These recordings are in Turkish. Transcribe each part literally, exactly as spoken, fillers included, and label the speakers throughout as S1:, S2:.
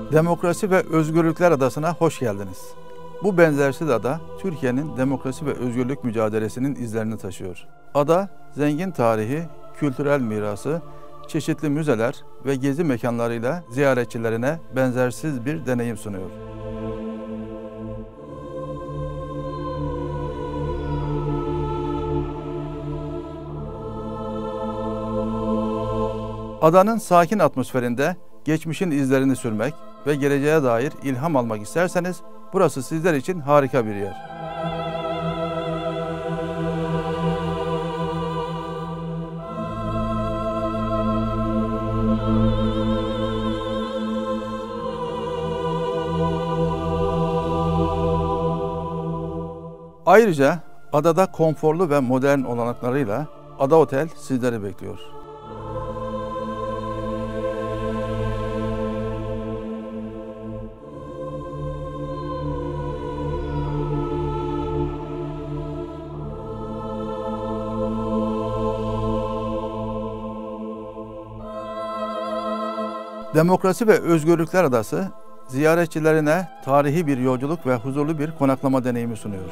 S1: Demokrasi ve Özgürlükler Adası'na hoş geldiniz. Bu benzersiz ada, Türkiye'nin demokrasi ve özgürlük mücadelesinin izlerini taşıyor. Ada, zengin tarihi, kültürel mirası, çeşitli müzeler ve gezi mekanlarıyla ziyaretçilerine benzersiz bir deneyim sunuyor. Adanın sakin atmosferinde geçmişin izlerini sürmek ve geleceğe dair ilham almak isterseniz burası sizler için harika bir yer. Ayrıca adada konforlu ve modern olanaklarıyla Ada Otel sizleri bekliyor. Demokrasi ve Özgürlükler Adası, ziyaretçilerine tarihi bir yolculuk ve huzurlu bir konaklama deneyimi sunuyor.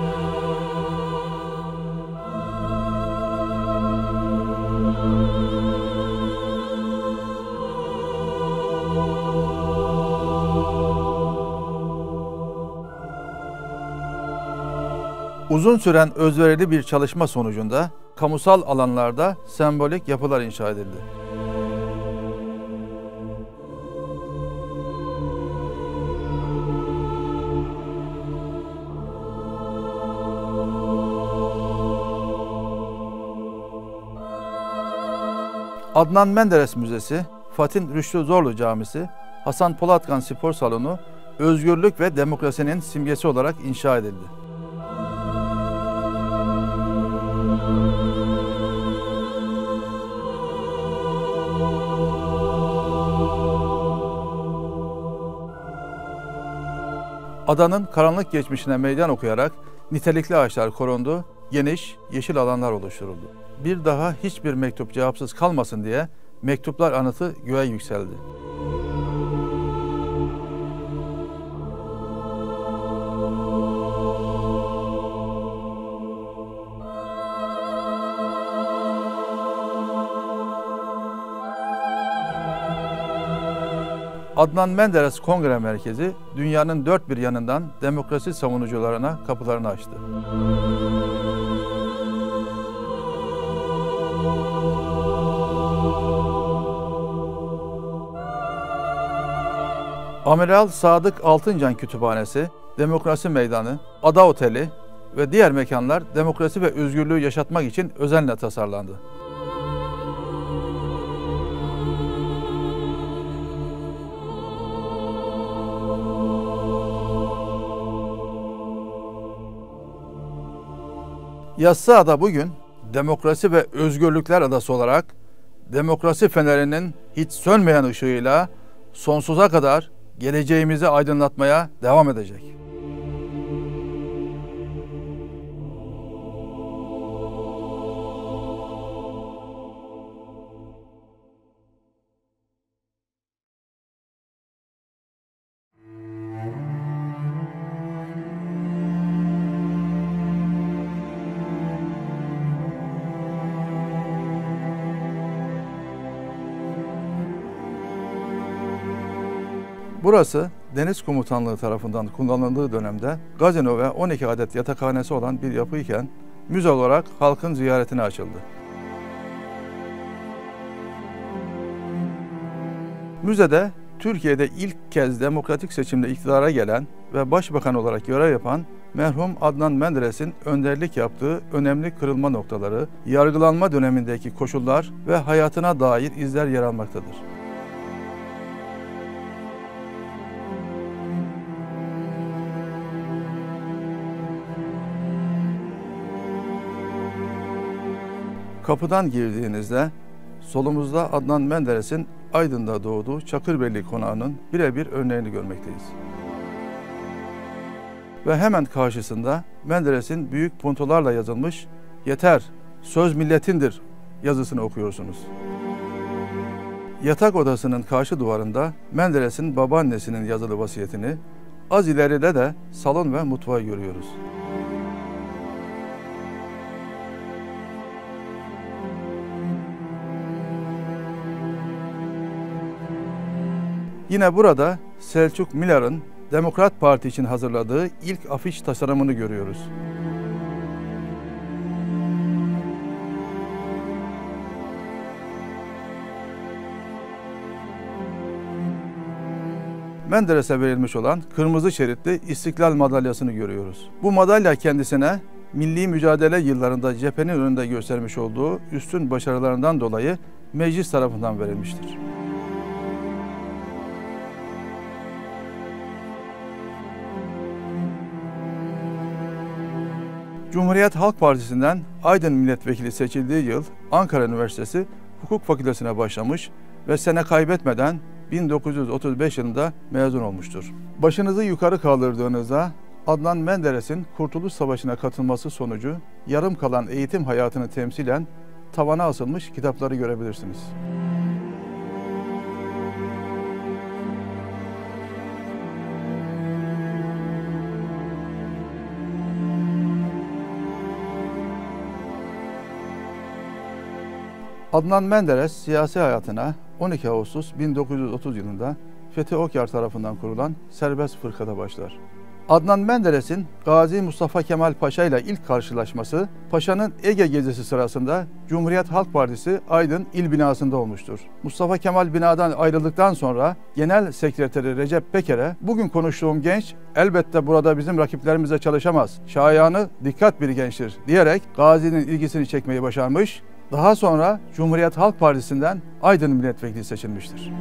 S1: Uzun süren özverili bir çalışma sonucunda kamusal alanlarda sembolik yapılar inşa edildi. Adnan Menderes Müzesi, Fatih Rüştü Zorlu Camisi, Hasan Polatkan Spor Salonu, özgürlük ve demokrasinin simgesi olarak inşa edildi. Adanın karanlık geçmişine meydan okuyarak nitelikli ağaçlar korundu, geniş, yeşil alanlar oluşturuldu. Bir daha hiçbir mektup cevapsız kalmasın diye mektuplar anıtı göğe yükseldi. Adnan Menderes Kongre Merkezi, dünyanın dört bir yanından demokrasi savunucularına kapılarını açtı. Amiral Sadık Altıncan Kütüphanesi, Demokrasi Meydanı, Ada Oteli ve diğer mekanlar demokrasi ve özgürlüğü yaşatmak için özenle tasarlandı. Yassıada bugün Demokrasi ve Özgürlükler Adası olarak demokrasi fenerinin hiç sönmeyen ışığıyla sonsuza kadar geleceğimizi aydınlatmaya devam edecek. Burası Deniz Komutanlığı tarafından kullanıldığı dönemde gazino ve on iki adet yatakhanesi olan bir yapı iken müze olarak halkın ziyaretine açıldı. Müzede Türkiye'de ilk kez demokratik seçimle iktidara gelen ve başbakan olarak görev yapan merhum Adnan Menderes'in önderlik yaptığı önemli kırılma noktaları, yargılanma dönemindeki koşullar ve hayatına dair izler yer almaktadır. Kapıdan girdiğinizde solumuzda Adnan Menderes'in Aydın'da doğduğu Çakırbelli Konağı'nın birebir örneğini görmekteyiz. Ve hemen karşısında Menderes'in büyük puntolarla yazılmış "Yeter, söz milletindir" yazısını okuyorsunuz. Yatak odasının karşı duvarında Menderes'in babaannesinin yazılı vasiyetini, az ileride de salon ve mutfağı görüyoruz. Yine burada Selçuk Millar'ın Demokrat Parti için hazırladığı ilk afiş tasarımını görüyoruz. Menderes'e verilmiş olan kırmızı şeritli İstiklal Madalyası'nı görüyoruz. Bu madalya kendisine milli mücadele yıllarında cephenin önünde göstermiş olduğu üstün başarılarından dolayı meclis tarafından verilmiştir. Cumhuriyet Halk Partisi'nden Aydın Milletvekili seçildiği yıl Ankara Üniversitesi Hukuk Fakültesine başlamış ve sene kaybetmeden bin dokuz yüz otuz beş yılında mezun olmuştur. Başınızı yukarı kaldırdığınızda Adnan Menderes'in Kurtuluş Savaşı'na katılması sonucu yarım kalan eğitim hayatını temsilen tavana asılmış kitapları görebilirsiniz. Adnan Menderes siyasi hayatına on iki Ağustos bin dokuz yüz otuz yılında Fethi Okyar tarafından kurulan serbest fırkada başlar. Adnan Menderes'in Gazi Mustafa Kemal Paşa ile ilk karşılaşması Paşa'nın Ege gezisi sırasında Cumhuriyet Halk Partisi Aydın İl binasında olmuştur. Mustafa Kemal binadan ayrıldıktan sonra Genel Sekreteri Recep Peker'e "Bugün konuştuğum genç elbette burada bizim rakiplerimize çalışamaz. Şayanı dikkat bir gençtir" diyerek Gazi'nin ilgisini çekmeyi başarmış. Daha sonra Cumhuriyet Halk Partisi'nden Aydın Milletvekili seçilmiştir.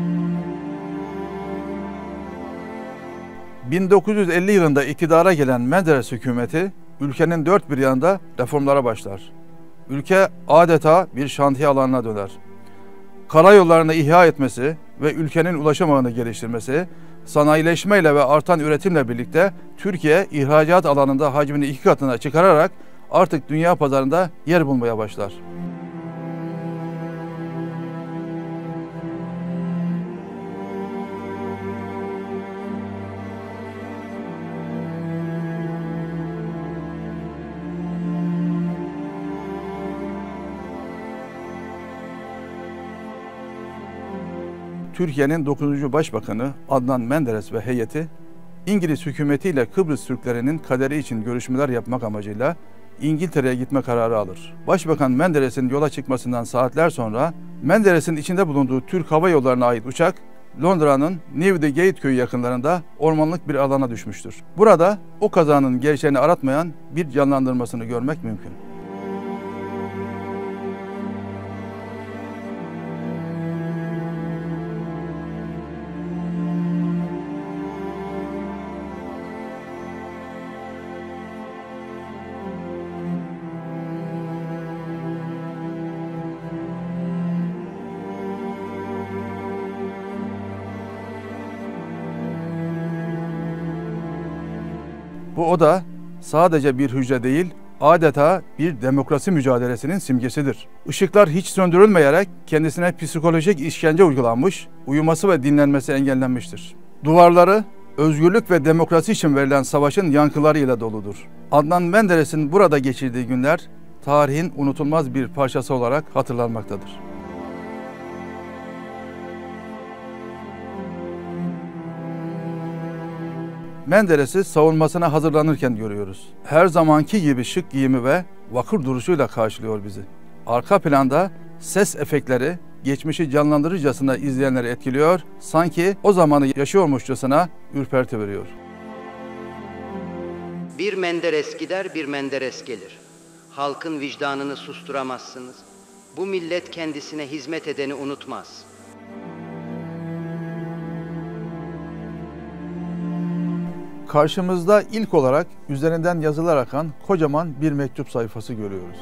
S1: bin dokuz yüz elli yılında iktidara gelen Menderes hükümeti ülkenin dört bir yanında reformlara başlar. Ülke adeta bir şantiye alanına döner. Karayollarını ihya etmesi ve ülkenin ulaşım ağını geliştirmesi, sanayileşmeyle ve artan üretimle birlikte Türkiye ihracat alanında hacmini iki katına çıkararak artık dünya pazarında yer bulmaya başlar. Türkiye'nin dokuzuncu Başbakanı Adnan Menderes ve heyeti, İngiliz hükümetiyle Kıbrıs Türklerinin kaderi için görüşmeler yapmak amacıyla İngiltere'ye gitme kararı alır. Başbakan Menderes'in yola çıkmasından saatler sonra Menderes'in içinde bulunduğu Türk Hava Yolları'na ait uçak Londra'nın Newdigate köyü yakınlarında ormanlık bir alana düşmüştür. Burada o kazanın gerçeğini aratmayan bir canlandırmasını görmek mümkün. Bu oda sadece bir hücre değil, adeta bir demokrasi mücadelesinin simgesidir. Işıklar hiç söndürülmeyerek kendisine psikolojik işkence uygulanmış, uyuması ve dinlenmesi engellenmiştir. Duvarları özgürlük ve demokrasi için verilen savaşın yankılarıyla doludur. Adnan Menderes'in burada geçirdiği günler tarihin unutulmaz bir parçası olarak hatırlanmaktadır. Menderes'i savunmasına hazırlanırken görüyoruz. Her zamanki gibi şık giyimi ve vakur duruşuyla karşılıyor bizi. Arka planda ses efektleri geçmişi canlandırıcasına izleyenleri etkiliyor, sanki o zamanı yaşıyormuşçasına ürperti veriyor.
S2: Bir Menderes gider, bir Menderes gelir. Halkın vicdanını susturamazsınız. Bu millet kendisine hizmet edeni unutmaz.
S1: Karşımızda ilk olarak üzerinden yazılar akan kocaman bir mektup sayfası görüyoruz.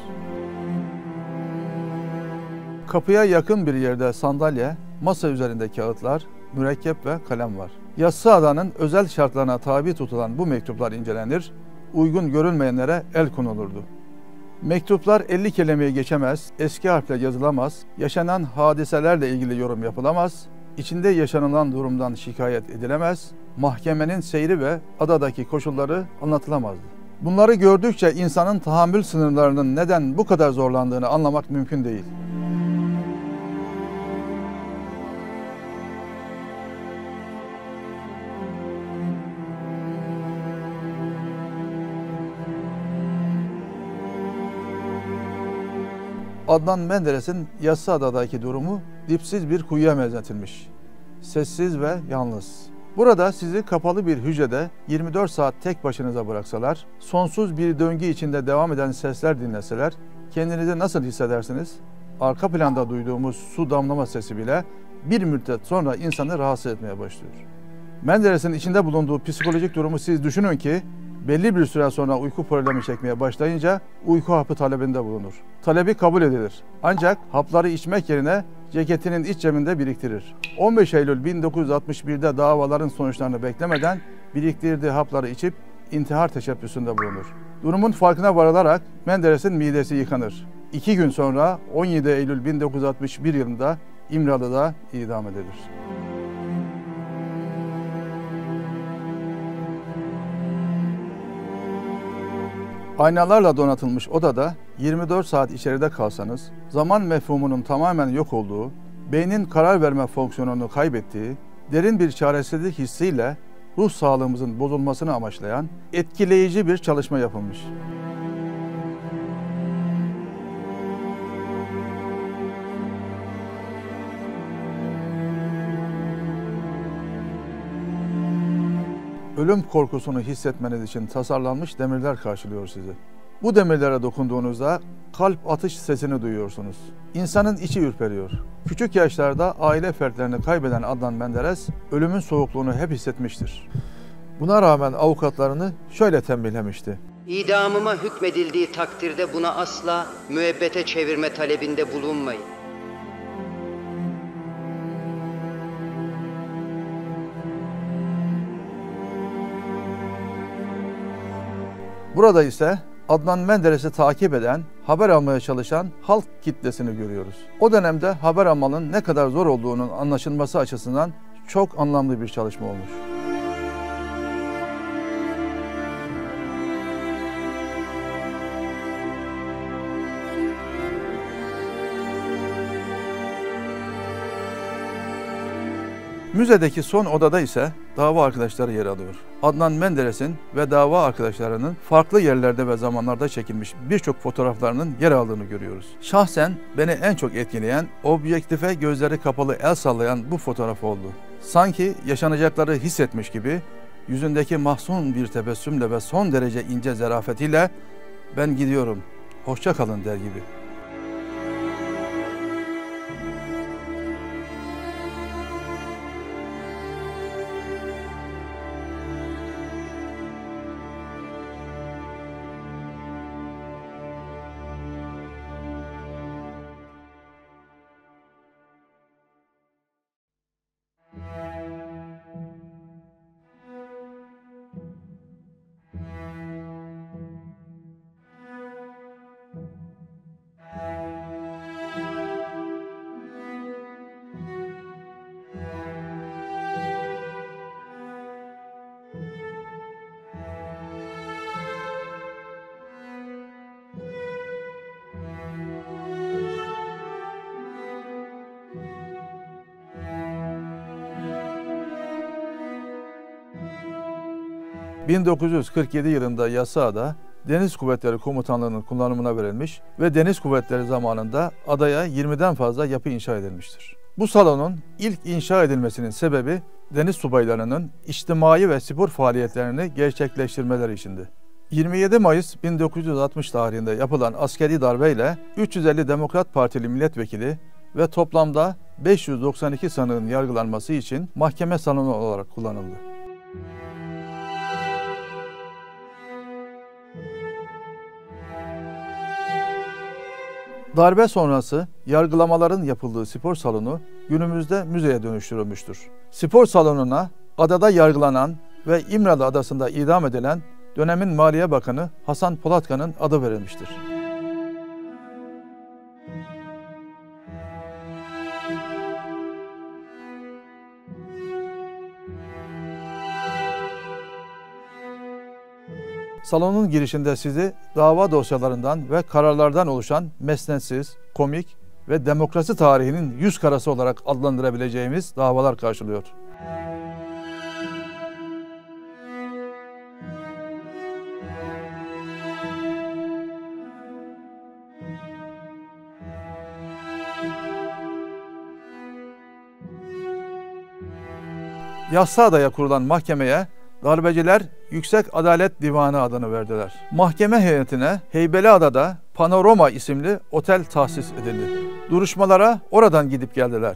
S1: Kapıya yakın bir yerde sandalye, masa üzerinde kağıtlar, mürekkep ve kalem var. Yassıada'nın özel şartlarına tabi tutulan bu mektuplar incelenir, uygun görülmeyenlere el konulurdu. Mektuplar elli kelimeye geçemez, eski harfle yazılamaz, yaşanan hadiselerle ilgili yorum yapılamaz, içinde yaşanılan durumdan şikayet edilemez, mahkemenin seyri ve adadaki koşulları anlatılamazdı. Bunları gördükçe insanın tahammül sınırlarının neden bu kadar zorlandığını anlamak mümkün değil. Adnan Menderes'in Yassıada'daki durumu dipsiz bir kuyuya benzetilmiş. Sessiz ve yalnız. Burada sizi kapalı bir hücrede yirmi dört saat tek başınıza bıraksalar, sonsuz bir döngü içinde devam eden sesler dinleseler, kendinizi nasıl hissedersiniz? Arka planda duyduğumuz su damlama sesi bile bir müddet sonra insanı rahatsız etmeye başlıyor. Menderes'in içinde bulunduğu psikolojik durumu siz düşünün ki, belli bir süre sonra uyku problemi çekmeye başlayınca uyku hapı talebinde bulunur. Talebi kabul edilir. Ancak hapları içmek yerine ceketinin iç cebinde biriktirir. on beş Eylül bin dokuz yüz altmış bir'de davaların sonuçlarını beklemeden biriktirdiği hapları içip intihar teşebbüsünde bulunur. Durumun farkına varılarak Menderes'in midesi yıkanır. İki gün sonra on yedi Eylül bin dokuz yüz altmış bir yılında İmralı'da idam edilir. Aynalarla donatılmış odada yirmi dört saat içeride kalsanız, zaman mefhumunun tamamen yok olduğu, beynin karar verme fonksiyonunu kaybettiği, derin bir çaresizlik hissiyle ruh sağlığımızın bozulmasını amaçlayan etkileyici bir çalışma yapılmış. Ölüm korkusunu hissetmeniz için tasarlanmış demirler karşılıyor sizi. Bu demirlere dokunduğunuzda kalp atış sesini duyuyorsunuz. İnsanın içi ürperiyor. Küçük yaşlarda aile fertlerini kaybeden Adnan Menderes, ölümün soğukluğunu hep hissetmiştir. Buna rağmen avukatlarını şöyle tembihlemişti.
S2: İdamıma hükmedildiği takdirde buna asla müebbete çevirme talebinde bulunmayın.
S1: Burada ise Adnan Menderes'i takip eden, haber almaya çalışan halk kitlesini görüyoruz. O dönemde haber almanın ne kadar zor olduğunun anlaşılması açısından çok anlamlı bir çalışma olmuş. Müzedeki son odada ise dava arkadaşları yer alıyor. Adnan Menderes'in ve dava arkadaşlarının farklı yerlerde ve zamanlarda çekilmiş birçok fotoğraflarının yer aldığını görüyoruz. Şahsen beni en çok etkileyen, objektife gözleri kapalı el sallayan bu fotoğraf oldu. Sanki yaşanacakları hissetmiş gibi, yüzündeki mahzun bir tebessümle ve son derece ince zarafetiyle "Ben gidiyorum, hoşça kalın" der gibi. bin dokuz yüz kırk yedi yılında Yassıada Deniz Kuvvetleri Komutanlığı'nın kullanımına verilmiş ve Deniz Kuvvetleri zamanında adaya yirmiden fazla yapı inşa edilmiştir. Bu salonun ilk inşa edilmesinin sebebi deniz subaylarının içtimai ve spor faaliyetlerini gerçekleştirmeleri içindi. yirmi yedi Mayıs bin dokuz yüz altmış tarihinde yapılan askeri darbeyle üç yüz elli Demokrat Partili milletvekili ve toplamda beş yüz doksan iki sanığın yargılanması için mahkeme salonu olarak kullanıldı. Darbe sonrası yargılamaların yapıldığı spor salonu günümüzde müzeye dönüştürülmüştür. Spor salonuna adada yargılanan ve İmralı Adası'nda idam edilen dönemin Maliye Bakanı Hasan Polatkan'ın adı verilmiştir. Salonun girişinde sizi dava dosyalarından ve kararlardan oluşan mesnetsiz, komik ve demokrasi tarihinin yüz karası olarak adlandırabileceğimiz davalar karşılıyor. Yassıada'ya kurulan mahkemeye darbeciler Yüksek Adalet Divanı adını verdiler. Mahkeme heyetine Heybeliada'da Panorama isimli otel tahsis edildi. Duruşmalara oradan gidip geldiler.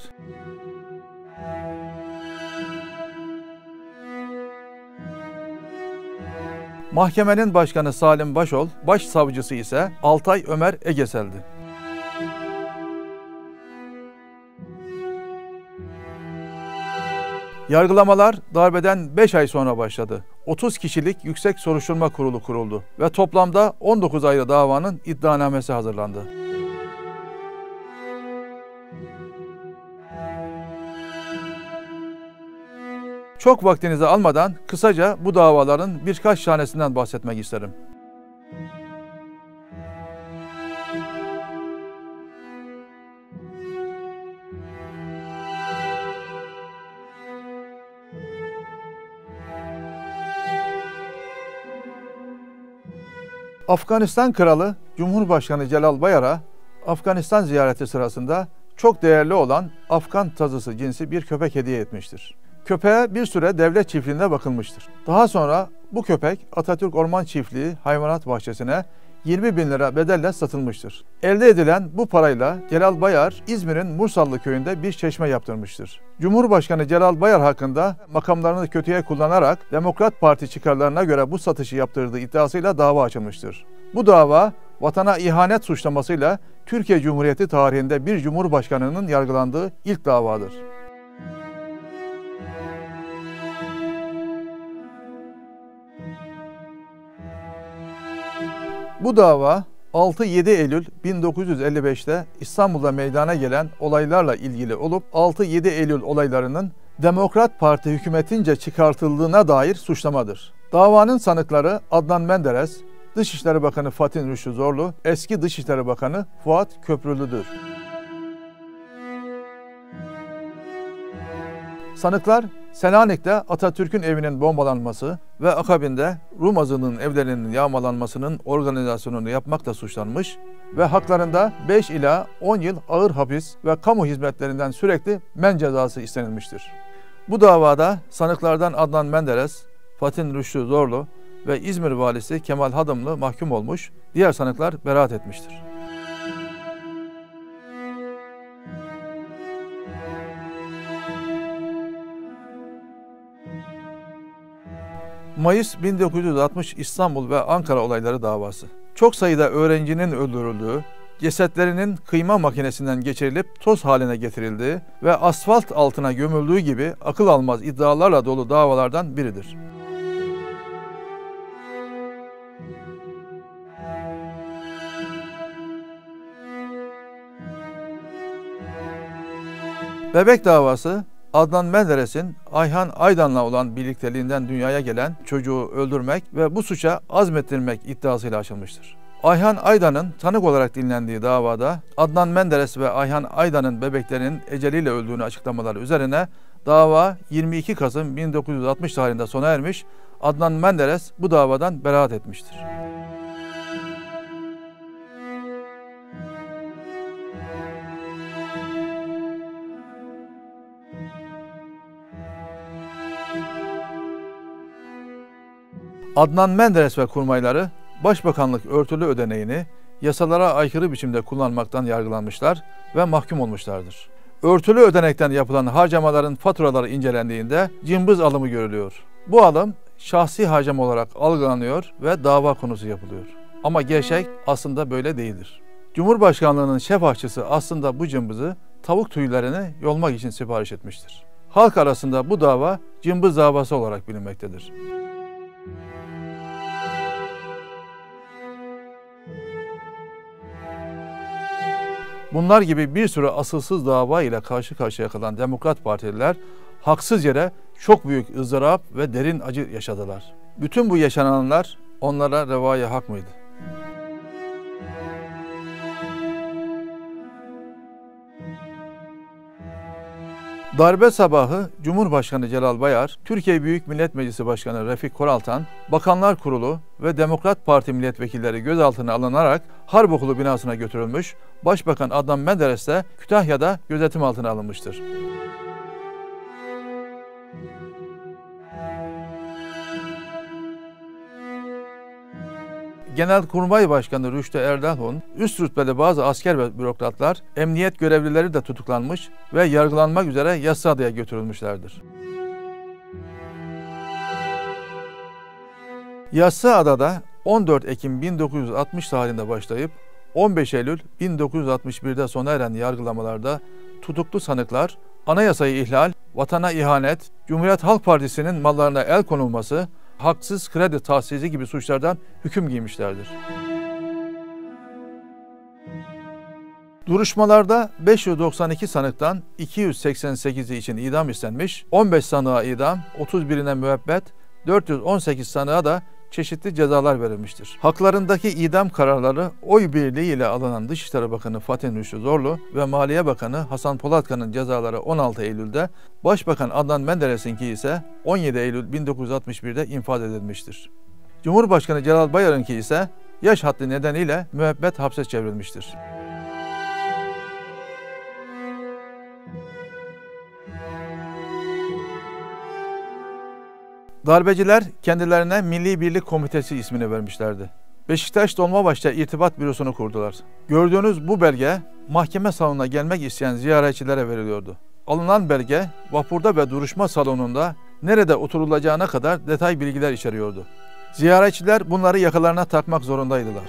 S1: Mahkemenin başkanı Salim Başol, başsavcısı ise Altay Ömer Egesel'di. Yargılamalar darbeden beş ay sonra başladı. otuz kişilik Yüksek Soruşturma Kurulu kuruldu ve toplamda on dokuz ayrı davanın iddianamesi hazırlandı. Çok vaktinizi almadan kısaca bu davaların birkaç tanesinden bahsetmek isterim. Afganistan Kralı Cumhurbaşkanı Celal Bayar'a Afganistan ziyareti sırasında çok değerli olan Afgan tazısı cinsi bir köpek hediye etmiştir. Köpeğe bir süre devlet çiftliğinde bakılmıştır. Daha sonra bu köpek Atatürk Orman Çiftliği Hayvanat Bahçesi'ne yirmi bin lira bedelle satılmıştır. Elde edilen bu parayla Celal Bayar, İzmir'in Mursallı köyünde bir çeşme yaptırmıştır. Cumhurbaşkanı Celal Bayar hakkında makamlarını kötüye kullanarak Demokrat Parti çıkarlarına göre bu satışı yaptırdığı iddiasıyla dava açılmıştır. Bu dava, vatana ihanet suçlamasıyla Türkiye Cumhuriyeti tarihinde bir cumhurbaşkanının yargılandığı ilk davadır. Bu dava altı yedi Eylül bin dokuz yüz elli beş'te İstanbul'da meydana gelen olaylarla ilgili olup altı yedi Eylül olaylarının Demokrat Parti hükümetince çıkartıldığına dair suçlamadır. Davanın sanıkları Adnan Menderes, Dışişleri Bakanı Fatih Rüştü Zorlu, eski Dışişleri Bakanı Fuat Köprülü'dür. Sanıklar, Selanik'te Atatürk'ün evinin bombalanması ve akabinde Rum azınlığının evlerinin yağmalanmasının organizasyonunu yapmakla suçlanmış ve haklarında beş ila on yıl ağır hapis ve kamu hizmetlerinden sürekli men cezası istenilmiştir. Bu davada sanıklardan Adnan Menderes, Fatih Rüştü Zorlu ve İzmir valisi Kemal Hadımlı mahkum olmuş, diğer sanıklar beraat etmiştir. Mayıs bin dokuz yüz altmış İstanbul ve Ankara olayları davası. Çok sayıda öğrencinin öldürüldüğü, cesetlerinin kıyma makinesinden geçirilip toz haline getirildiği ve asfalt altına gömüldüğü gibi akıl almaz iddialarla dolu davalardan biridir. Bebek davası, Adnan Menderes'in Ayhan Aydan'la olan birlikteliğinden dünyaya gelen çocuğu öldürmek ve bu suça azmettirmek iddiasıyla açılmıştır. Ayhan Aydan'ın tanık olarak dinlendiği davada Adnan Menderes ve Ayhan Aydan'ın bebeklerinin eceliyle öldüğünü açıklamaları üzerine dava yirmi iki Kasım bin dokuz yüz altmış tarihinde sona ermiş, Adnan Menderes bu davadan beraat etmiştir. Adnan Menderes ve kurmayları Başbakanlık örtülü ödeneğini yasalara aykırı biçimde kullanmaktan yargılanmışlar ve mahkum olmuşlardır. Örtülü ödenekten yapılan harcamaların faturaları incelendiğinde cımbız alımı görülüyor. Bu alım şahsi harcama olarak algılanıyor ve dava konusu yapılıyor. Ama gerçek aslında böyle değildir. Cumhurbaşkanlığının şef aşçısı aslında bu cımbızı tavuk tüylerini yolmak için sipariş etmiştir. Halk arasında bu dava cımbız davası olarak bilinmektedir. Bunlar gibi bir sürü asılsız dava ile karşı karşıya kalan Demokrat Partililer haksız yere çok büyük ızdırap ve derin acı yaşadılar. Bütün bu yaşananlar onlara revai hak mıydı? Darbe sabahı Cumhurbaşkanı Celal Bayar, Türkiye Büyük Millet Meclisi Başkanı Refik Koraltan, Bakanlar Kurulu ve Demokrat Parti milletvekilleri gözaltına alınarak Harpokulu binasına götürülmüş, Başbakan Adnan Menderes de Kütahya'da gözetim altına alınmıştır. Genelkurmay Başkanı Rüştü Erdelhun, üst rütbeli bazı asker ve bürokratlar, emniyet görevlileri de tutuklanmış ve yargılanmak üzere Yassıada'ya götürülmüşlerdir. Yassıada'da on dört Ekim bin dokuz yüz altmış tarihinde başlayıp on beş Eylül bin dokuz yüz altmış bir'de sona eren yargılamalarda tutuklu sanıklar, anayasayı ihlal, vatana ihanet, Cumhuriyet Halk Partisi'nin mallarına el konulması, haksız kredi tahsisi gibi suçlardan hüküm giymişlerdir. Duruşmalarda beş yüz doksan iki sanıktan iki yüz seksen sekizi için idam istenmiş, on beş sanığa idam, otuz birine müebbet, dört yüz on sekiz sanığa da çeşitli cezalar verilmiştir. Haklarındaki idam kararları oy birliğiyle alınan Dışişleri Bakanı Fatih Rüştü Zorlu ve Maliye Bakanı Hasan Polatkan'ın cezaları on altı Eylül'de, Başbakan Adnan Menderes'inki ise on yedi Eylül bin dokuz yüz altmış bir'de infaz edilmiştir. Cumhurbaşkanı Celal Bayar'ınki ise yaş haddi nedeniyle müebbet hapse çevrilmiştir. Darbeciler kendilerine Milli Birlik Komitesi ismini vermişlerdi. Beşiktaş Dolmabahçe İrtibat Bürosunu kurdular. Gördüğünüz bu belge mahkeme salonuna gelmek isteyen ziyaretçilere veriliyordu. Alınan belge vapurda ve duruşma salonunda nerede oturulacağına kadar detay bilgiler içeriyordu. Ziyaretçiler bunları yakalarına takmak zorundaydılar.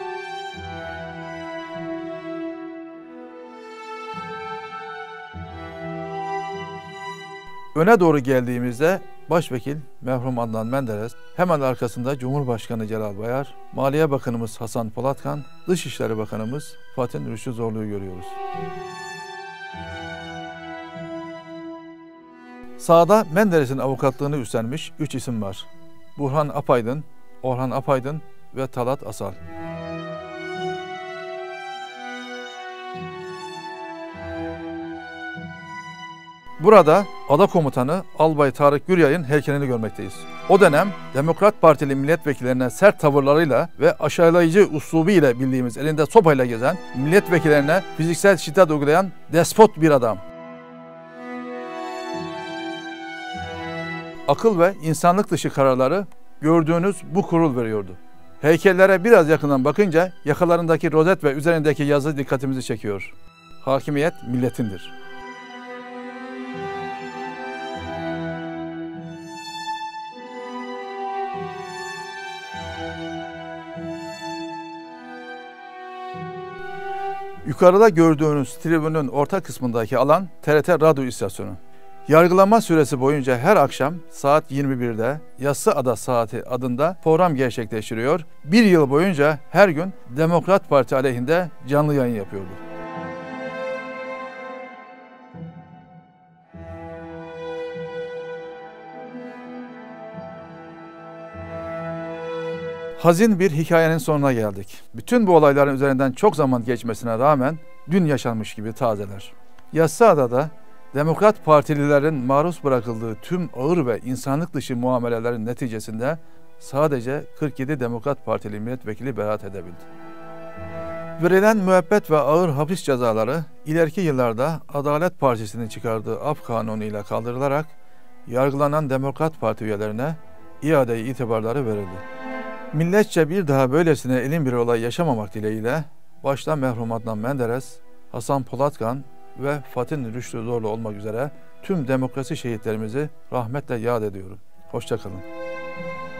S1: Öne doğru geldiğimizde Başvekil merhum Adnan Menderes, hemen arkasında Cumhurbaşkanı Celal Bayar, Maliye Bakanımız Hasan Polatkan, Dışişleri Bakanımız Fatih Rüştü Zorlu'yu görüyoruz. Sağda Menderes'in avukatlığını üstlenmiş üç isim var. Burhan Apaydın, Orhan Apaydın ve Talat Asal. Burada Ada Komutanı Albay Tarık Güryay'ın heykelini görmekteyiz. O dönem Demokrat Partili milletvekillerine sert tavırlarıyla ve aşağılayıcı uslubu ile bildiğimiz elinde sopayla gezen, milletvekillerine fiziksel şiddet uygulayan despot bir adam. Akıl ve insanlık dışı kararları gördüğünüz bu kurul veriyordu. Heykellere biraz yakından bakınca yakalarındaki rozet ve üzerindeki yazı dikkatimizi çekiyor. Hakimiyet milletindir. Yukarıda gördüğünüz tribünün orta kısmındaki alan T R T radyo istasyonu. Yargılama süresi boyunca her akşam saat yirmi bir'de Yassıada Saati adında program gerçekleştiriyor. Bir yıl boyunca her gün Demokrat Parti aleyhinde canlı yayın yapıyordu. Hazin bir hikayenin sonuna geldik. Bütün bu olayların üzerinden çok zaman geçmesine rağmen dün yaşanmış gibi tazeler. Yassıada'da Demokrat Partililerin maruz bırakıldığı tüm ağır ve insanlık dışı muamelelerin neticesinde sadece kırk yedi Demokrat Partili milletvekili beraat edebildi. Verilen müebbet ve ağır hapis cezaları ileriki yıllarda Adalet Partisi'nin çıkardığı af kanunuyla kaldırılarak yargılanan Demokrat Parti üyelerine iade-i itibarları verildi. Milletçe bir daha böylesine elin bir olay yaşamamak dileğiyle başta merhum Adnan Menderes, Hasan Polatkan ve Fatih Rüştü Zorlu olmak üzere tüm demokrasi şehitlerimizi rahmetle yad ediyorum. Hoşça kalın.